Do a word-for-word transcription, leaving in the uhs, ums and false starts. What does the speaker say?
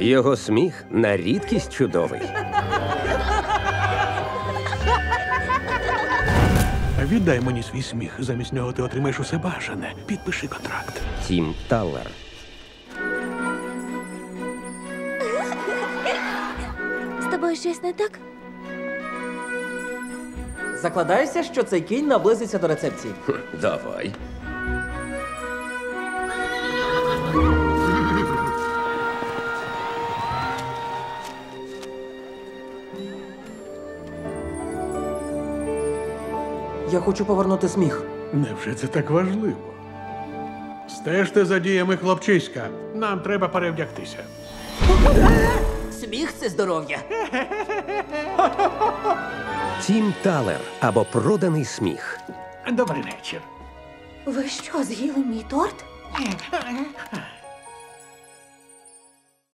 Його сміх на рідкість чудовий. Віддай мені свій сміх. Замість нього ти отримаєш усе бажане. Підпиши контракт. Тім Таллер. З тобою щось не так? Закладаюся, що цей кінь наблизиться до рецепції. Давай. Я хочу повернути сміх. Невже це так важливо? Стежте за діями хлопчиська. Нам треба перевдягтися. Сміх – це здоров'я. Тім Таллер або проданий сміх. Добрий вечір. Ви що, з'їли мій торт?